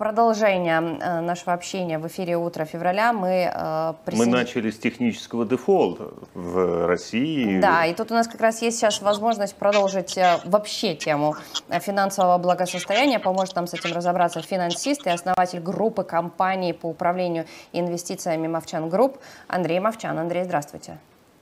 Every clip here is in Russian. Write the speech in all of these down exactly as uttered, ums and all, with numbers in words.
продолжение нашего общения в эфире «Утро февраля». Мы, э, присоедин... мы начали с технического дефолта в России. Да, и тут у нас как раз есть сейчас возможность продолжить вообще тему финансового благосостояния. Поможет нам с этим разобраться финансист и основатель группы компаний по управлению инвестициями «Мовчан Групп» Андрей Мовчан. Андрей, здравствуйте.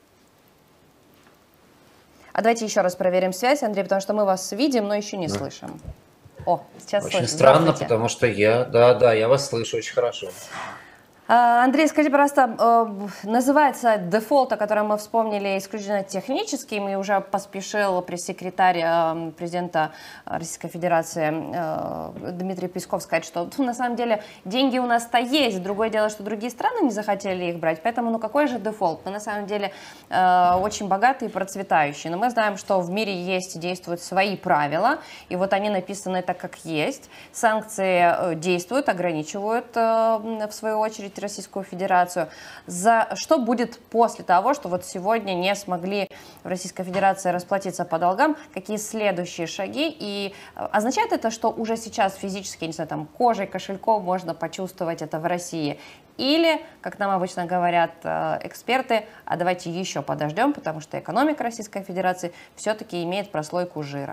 А давайте еще раз проверим связь, Андрей, потому что мы вас видим, но еще не да. слышим. О, сейчас очень слышим. Странно, потому что я, да, да, я вас слышу очень хорошо. Андрей, скажите, пожалуйста, называется дефолт, о котором мы вспомнили, исключительно техническим, и уже поспешил пресс-секретарь президента Российской Федерации Дмитрий Песков сказать, что ну, на самом деле деньги у нас-то есть, другое дело, что другие страны не захотели их брать, поэтому ну какой же дефолт? Мы на самом деле очень богатые и процветающие, но мы знаем, что в мире есть и действуют свои правила, и вот они написаны так, как есть. Санкции действуют, ограничивают в свою очередь Российскую Федерацию. За что будет после того, что вот сегодня не смогли в Российской Федерации расплатиться по долгам, какие следующие шаги? И означает это, что уже сейчас физически, не знаю, там кожей, кошельком можно почувствовать это в России? Или, как нам обычно говорят эксперты, а давайте еще подождем, потому что экономика Российской Федерации все-таки имеет прослойку жира.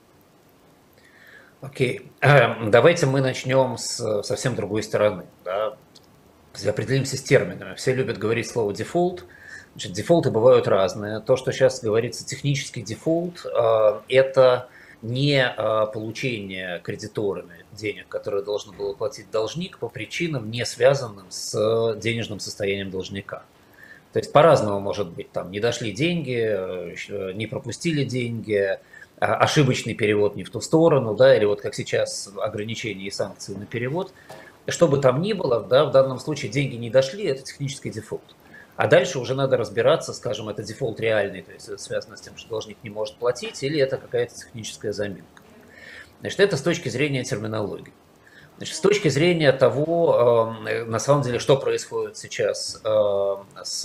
Окей, okay. Давайте мы начнем с совсем другой стороны. Да? Определимся с терминами. Все любят говорить слово дефолт. Значит, дефолты бывают разные. То, что сейчас говорится технический дефолт, это не получение кредиторами денег, которые должен был платить должник по причинам, не связанным с денежным состоянием должника. То есть по-разному может быть. Там не дошли деньги, не пропустили деньги, ошибочный перевод не в ту сторону, да, или вот как сейчас ограничения и санкции на перевод. Что бы там ни было, да, в данном случае деньги не дошли, это технический дефолт. А дальше уже надо разбираться, скажем, это дефолт реальный, то есть это связано с тем, что должник не может платить, или это какая-то техническая заминка. Значит, это с точки зрения терминологии. Значит, с точки зрения того, э, на самом деле, что происходит сейчас э,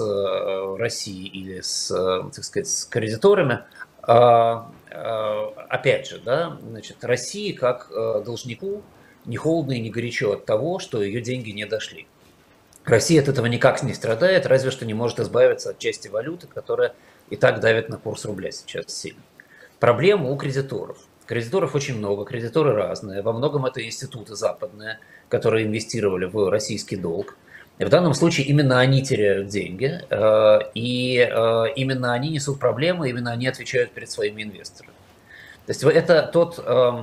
с Россией или с, так сказать, с кредиторами, э, э, опять же, да, значит, России как э, должнику не холодно и не горячо от того, что ее деньги не дошли. Россия от этого никак не страдает, разве что не может избавиться от части валюты, которая и так давит на курс рубля сейчас сильно. Проблема у кредиторов. Кредиторов очень много, кредиторы разные. Во многом это институты западные, которые инвестировали в российский долг. И в данном случае именно они теряют деньги, и именно они несут проблемы, именно они отвечают перед своими инвесторами. То есть это тот...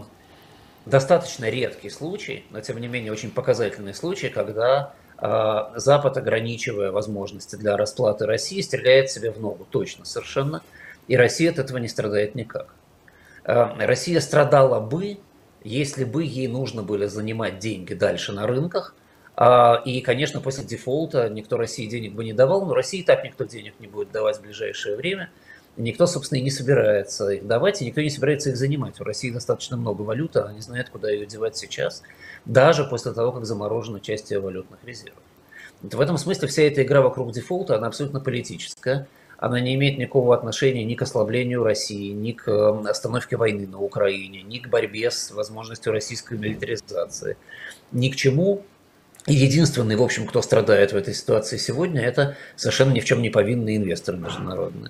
достаточно редкий случай, но тем не менее очень показательный случай, когда э, Запад, ограничивая возможности для расплаты России, стреляет себе в ногу, точно, совершенно, и Россия от этого не страдает никак. Э, Россия страдала бы, если бы ей нужно было занимать деньги дальше на рынках, э, и, конечно, после дефолта никто России денег бы не давал, но России так никто денег не будет давать в ближайшее время. Никто, собственно, и не собирается их давать, и никто не собирается их занимать. У России достаточно много валюты, она не знает, куда ее девать сейчас, даже после того, как заморожена часть ее валютных резервов. В этом смысле вся эта игра вокруг дефолта, она абсолютно политическая. Она не имеет никакого отношения ни к ослаблению России, ни к остановке войны на Украине, ни к борьбе с возможностью российской милитаризации, ни к чему. И единственный, в общем, кто страдает в этой ситуации сегодня, это совершенно ни в чем не повинные инвесторы международные.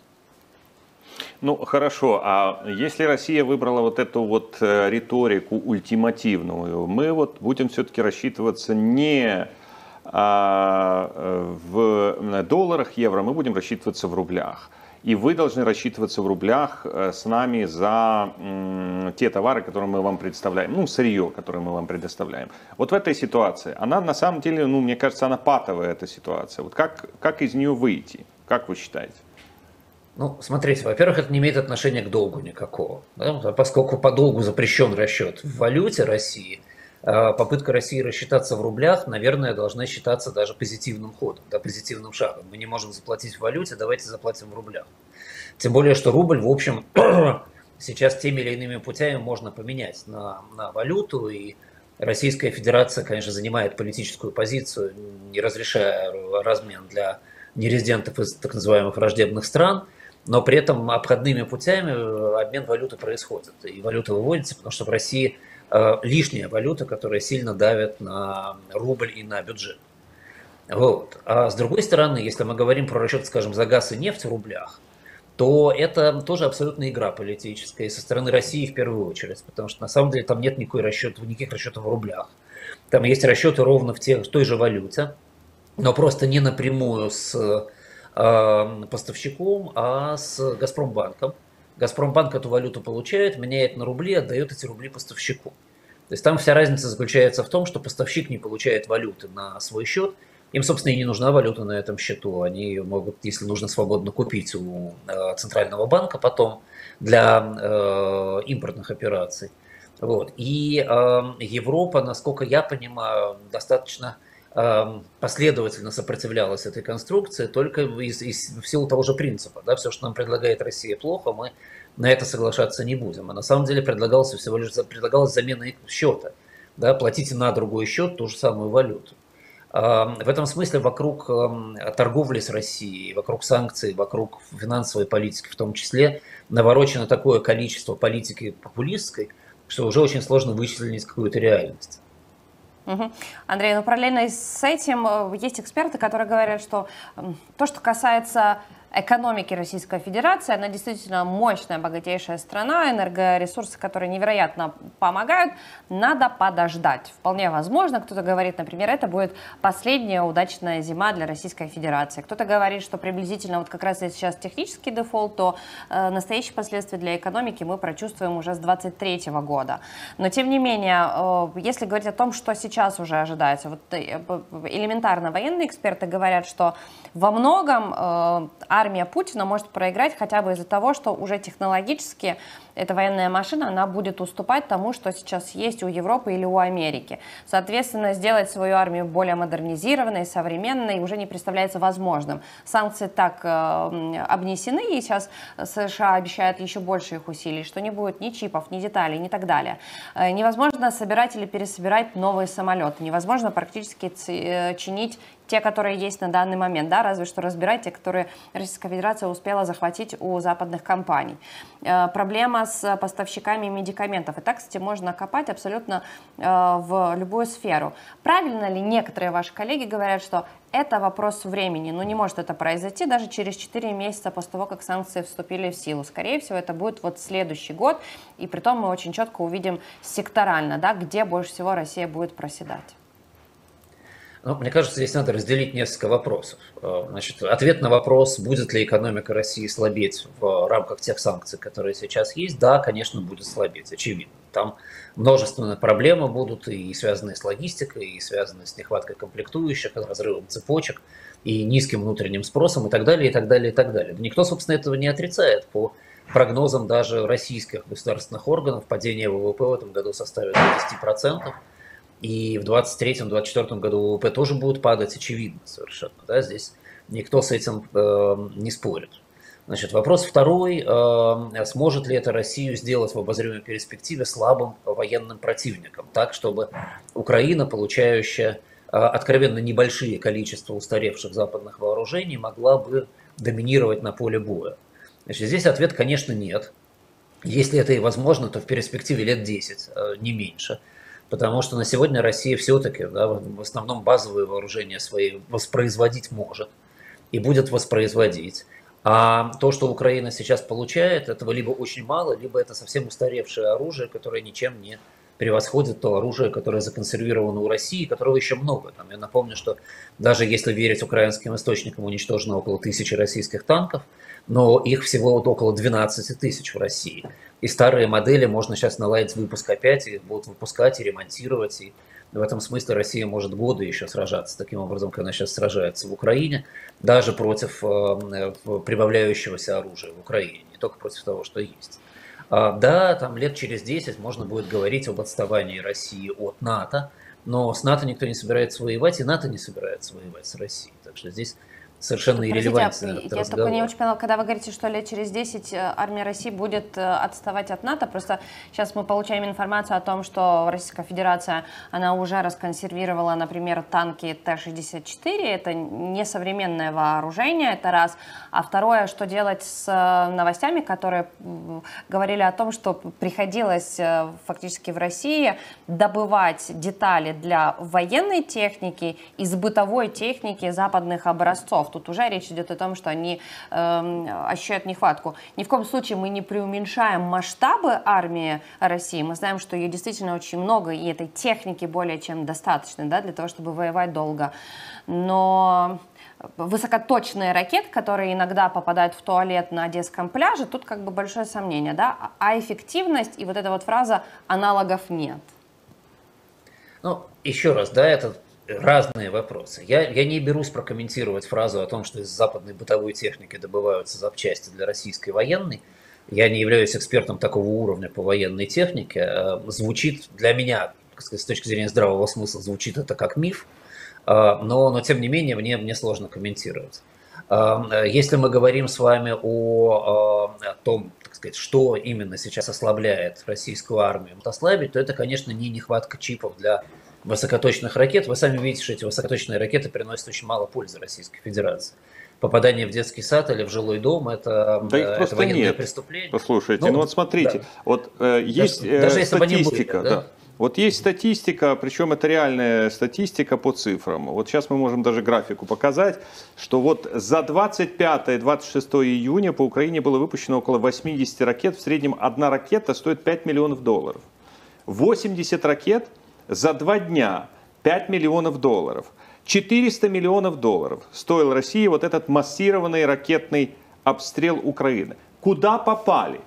Ну хорошо, а если Россия выбрала вот эту вот риторику ультимативную, мы вот будем все-таки рассчитываться не а, в долларах, евро, мы будем рассчитываться в рублях. И вы должны рассчитываться в рублях с нами за м, те товары, которые мы вам предоставляем, ну сырье, которое мы вам предоставляем. Вот в этой ситуации, она на самом деле, ну мне кажется, она патовая, эта ситуация. Вот как, как из нее выйти, как вы считаете? Ну, смотрите, во-первых, это не имеет отношения к долгу никакого. Да? Поскольку по долгу запрещен расчет в валюте России, попытка России рассчитаться в рублях, наверное, должна считаться даже позитивным ходом, да, позитивным шагом. Мы не можем заплатить в валюте, давайте заплатим в рублях. Тем более, что рубль, в общем, сейчас теми или иными путями можно поменять на, на валюту, и Российская Федерация, конечно, занимает политическую позицию, не разрешая размен для нерезидентов из так называемых враждебных стран, но при этом обходными путями обмен валюты происходит. И валюта выводится, потому что в России э, лишняя валюта, которая сильно давит на рубль и на бюджет. Вот. А с другой стороны, если мы говорим про расчет, скажем, за газ и нефть в рублях, то это тоже абсолютно игра политическая, и со стороны России в первую очередь, потому что на самом деле там нет никакой расчета, никаких расчетов в рублях. Там есть расчеты ровно в, тех, в той же валюте, но просто не напрямую с э, поставщиком, а с Газпромбанком. Газпромбанк эту валюту получает, меняет на рубли, отдает эти рубли поставщику. То есть там вся разница заключается в том, что поставщик не получает валюты на свой счет. Им, собственно, и не нужна валюта на этом счету. Они ее могут, если нужно, свободно купить у э, Центрального банка потом для э, импортных операций. Вот. И э, Европа, насколько я понимаю, достаточно э, последовательно сопротивлялась этой конструкции только из, из, в силу того же принципа. Да, все, что нам предлагает Россия, плохо, мы на это соглашаться не будем. А на самом деле предлагалось всего лишь предлагалась замена счета. Да, платите на другой счет ту же самую валюту. В этом смысле вокруг торговли с Россией, вокруг санкций, вокруг финансовой политики в том числе наворочено такое количество политики популистской, что уже очень сложно вычислить какую-то реальность. Угу. Андрей, ну параллельно с этим есть эксперты, которые говорят, что то, что касается экономики Российской Федерации, она действительно мощная, богатейшая страна, энергоресурсы, которые невероятно помогают, надо подождать. Вполне возможно, кто-то говорит, например, это будет последняя удачная зима для Российской Федерации. Кто-то говорит, что приблизительно вот как раз если сейчас технический дефолт, то э, настоящие последствия для экономики мы прочувствуем уже с двадцать третьего года. Но тем не менее, э, если говорить о том, что сейчас уже ожидается, вот э, элементарно военные эксперты говорят, что во многом э, армия Путина может проиграть хотя бы из-за того, что уже технологически эта военная машина, она будет уступать тому, что сейчас есть у Европы или у Америки. Соответственно, сделать свою армию более модернизированной, современной уже не представляется возможным. Санкции так э, обнесены, и сейчас США обещают еще больше их усилий, что не будет ни чипов, ни деталей, ни так далее. Э, невозможно собирать или пересобирать новые самолеты, невозможно практически чинить те, которые есть на данный момент, да, разве что разбирать те, которые Российская Федерация успела захватить у западных компаний. Э, проблема с поставщиками медикаментов. И так, кстати, можно копать абсолютно э, в любую сферу. Правильно ли некоторые ваши коллеги говорят, что это вопрос времени, но не может это произойти даже через четыре месяца после того, как санкции вступили в силу. Скорее всего, это будет вот следующий год, и при том мы очень четко увидим секторально, да, где больше всего Россия будет проседать. Ну, мне кажется, здесь надо разделить несколько вопросов. Значит, ответ на вопрос, будет ли экономика России слабеть в рамках тех санкций, которые сейчас есть, да, конечно, будет слабеть, очевидно. Там множественные проблемы будут, и связанные с логистикой, и связанные с нехваткой комплектующих, разрывом цепочек, и низким внутренним спросом, и так далее, и так далее, и так далее. Никто, собственно, этого не отрицает. По прогнозам даже российских государственных органов, падение ВВП в этом году составит двадцать процентов. И в двадцать третьем — двадцать четвёртом году ВВП тоже будет падать, очевидно совершенно. Да? Здесь никто с этим э, не спорит. Значит, вопрос второй. Э, сможет ли это Россию сделать в обозримой перспективе слабым военным противником? Так, чтобы Украина, получающая э, откровенно небольшие количества устаревших западных вооружений, могла бы доминировать на поле боя? Значит, здесь ответ, конечно, нет. Если это и возможно, то в перспективе лет десять, э, не меньше. Потому что на сегодня Россия все-таки, да, в основном базовые вооружения свои воспроизводить может и будет воспроизводить. А то, что Украина сейчас получает, этого либо очень мало, либо это совсем устаревшее оружие, которое ничем не превосходит то оружие, которое законсервировано у России, которого еще много. Там, я напомню, что даже если верить украинским источникам, уничтожено около тысячи российских танков, но их всего вот около двенадцати тысяч в России. И старые модели можно сейчас наладить выпуск опять, их будут выпускать и ремонтировать. И в этом смысле Россия может годы еще сражаться таким образом, как она сейчас сражается в Украине, даже против э, прибавляющегося оружия в Украине, не только против того, что есть. А, да, там лет через десять можно будет говорить об отставании России от НАТО, но с НАТО никто не собирается воевать, и НАТО не собирается воевать с Россией. Так что здесь совершенно иррелевантен Простите, этот я разговор. только не очень поняла, когда вы говорите, что лет через десять армия России будет отставать от НАТО, просто сейчас мы получаем информацию о том, что Российская Федерация, она уже расконсервировала, например, танки Т шестьдесят четыре, это несовременное вооружение, это раз, а второе, что делать с новостями, которые говорили о том, что приходилось фактически в России добывать детали для военной техники из бытовой техники западных образцов. Тут уже речь идет о том, что они э, ощущают нехватку. Ни в коем случае мы не преуменьшаем масштабы армии России. Мы знаем, что ее действительно очень много, и этой техники более чем достаточно, да, для того, чтобы воевать долго. Но высокоточные ракеты, которые иногда попадают в туалет на Одесском пляже, тут как бы большое сомнение, да, а эффективность и вот эта вот фраза «аналогов нет». Ну, еще раз, да, это разные вопросы. Я, я не берусь прокомментировать фразу о том, что из западной бытовой техники добываются запчасти для российской военной. Я не являюсь экспертом такого уровня по военной технике. Звучит для меня, так сказать, с точки зрения здравого смысла, звучит это как миф, но, но тем не менее мне, мне сложно комментировать. Если мы говорим с вами о, о том, так сказать, что именно сейчас ослабляет российскую армию, ослабить, то это, конечно, не нехватка чипов для высокоточных ракет. Вы сами видите, что эти высокоточные ракеты приносят очень мало пользы Российской Федерации. Попадание в детский сад или в жилой дом – это, да их это военное нет. преступление. Послушайте, ну, ну вот смотрите, да. вот э, есть даже, даже э, статистика, были, да? Да. Вот есть статистика, причем это реальная статистика по цифрам. Вот сейчас мы можем даже графику показать, что вот за двадцать пятое — двадцать шестое июня по Украине было выпущено около восьмидесяти ракет. В среднем одна ракета стоит пять миллионов долларов. восемьдесят ракет за два дня пять миллионов долларов. четыреста миллионов долларов стоил России вот этот массированный ракетный обстрел Украины. Куда попали?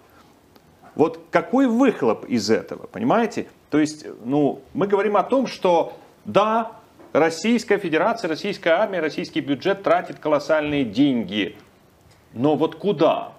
Вот какой выхлоп из этого, понимаете? То есть, ну, мы говорим о том, что да, Российская Федерация, Российская армия, российский бюджет тратит колоссальные деньги. Но вот куда?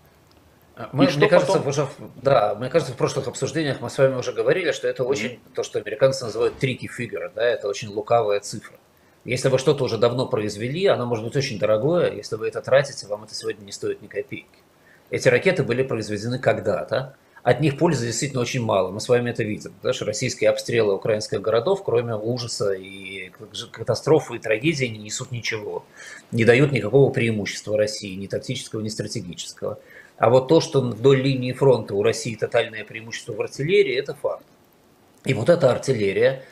Мы, мне, кажется, потом... уже, да, мне кажется, в прошлых обсуждениях мы с вами уже говорили, что это очень, mm-hmm. то, что американцы называют tricky figure, да, это очень лукавая цифра. Если вы что-то уже давно произвели, оно может быть очень дорогое, если вы это тратите, вам это сегодня не стоит ни копейки. Эти ракеты были произведены когда-то, от них пользы действительно очень мало, мы с вами это видим. Да, что российские обстрелы украинских городов, кроме ужаса и катастрофы и трагедии, не несут ничего, не дают никакого преимущества России, ни тактического, ни стратегического. А вот то, что вдоль линии фронта у России тотальное преимущество в артиллерии, это факт. И вот эта артиллерия,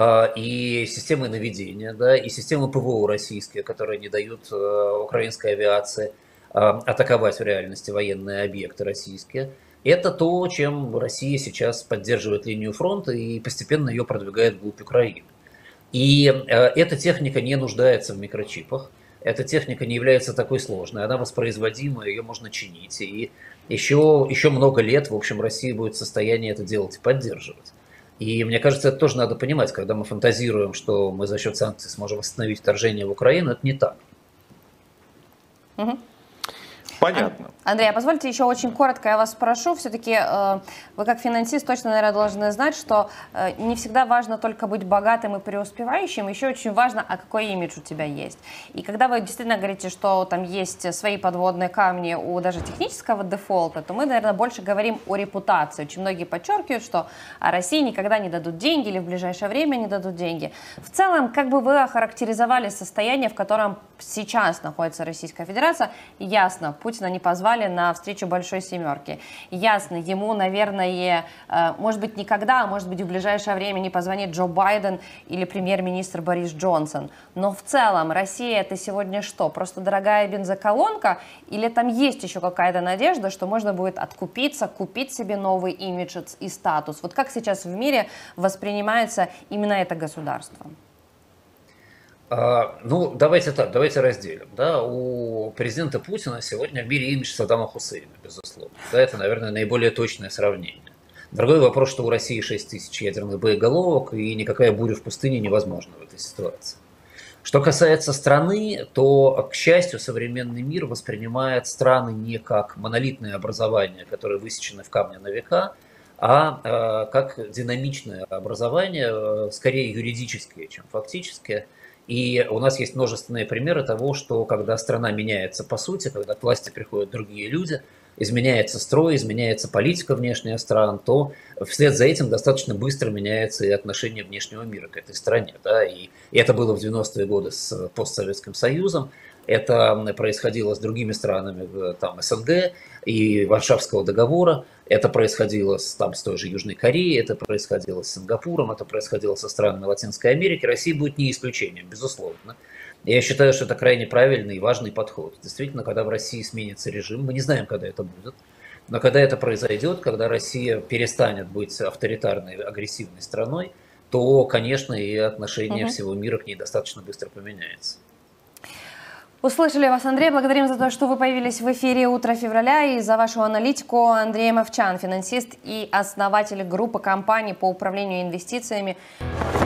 и системы наведения, да, и системы ПВО российские, которые не дают украинской авиации атаковать в реальности военные объекты российские, это то, чем Россия сейчас поддерживает линию фронта и постепенно ее продвигает вглубь Украины. И эта техника не нуждается в микрочипах. Эта техника не является такой сложной, она воспроизводима, ее можно чинить. И еще, еще много лет, в общем, Россия будет в состоянии это делать и поддерживать. И мне кажется, это тоже надо понимать, когда мы фантазируем, что мы за счет санкций сможем восстановить вторжение в Украину, это не так. Угу. Понятно. Андрей, а позвольте еще очень коротко я вас спрошу. Все-таки э, вы как финансист точно, наверное, должны знать, что э, не всегда важно только быть богатым и преуспевающим, еще очень важно, а какой имидж у тебя есть. И когда вы действительно говорите, что там есть свои подводные камни у даже технического дефолта, то мы, наверное, больше говорим о репутации. Очень многие подчеркивают, что России никогда не дадут деньги или в ближайшее время не дадут деньги. В целом, как бы вы охарактеризовали состояние, в котором сейчас находится Российская Федерация? Ясно, Путина не позвали на встречу Большой Семерки. Ясно, ему, наверное, может быть, никогда, а может быть, в ближайшее время не позвонит Джо Байден или премьер-министр Борис Джонсон. Но в целом, Россия это сегодня что? Просто дорогая бензоколонка? Или там есть еще какая-то надежда, что можно будет откупиться, купить себе новый имидж и статус? Вот как сейчас в мире воспринимается именно это государство? Ну, давайте так, давайте разделим. Да, у президента Путина сегодня в мире имидж Саддама Хусейна, безусловно. Да, это, наверное, наиболее точное сравнение. Другой вопрос, что у России шесть тысяч ядерных боеголовок, и никакая буря в пустыне невозможна в этой ситуации. Что касается страны, то, к счастью, современный мир воспринимает страны не как монолитное образование, которое высечено в камне на века, а как динамичное образование, скорее юридическое, чем фактическое. И у нас есть множественные примеры того, что когда страна меняется по сути, когда к власти приходят другие люди, изменяется строй, изменяется политика внешняя стран, то вслед за этим достаточно быстро меняется и отношение внешнего мира к этой стране. Да? И, и это было в девяностые годы с постсоветским Союзом, это происходило с другими странами, там, СНГ и Варшавского договора, это происходило с, там, с той же Южной Кореей, это происходило с Сингапуром, это происходило со странами Латинской Америки. Россия будет не исключением, безусловно. Я считаю, что это крайне правильный и важный подход. Действительно, когда в России сменится режим, мы не знаем, когда это будет, но когда это произойдет, когда Россия перестанет быть авторитарной, агрессивной страной, то, конечно, и отношение угу. всего мира к ней достаточно быстро поменяется. Услышали вас, Андрей. Благодарим за то, что вы появились в эфире «Утро февраля» и за вашу аналитику. Андрей Мовчан, финансист и основатель группы компаний по управлению инвестициями.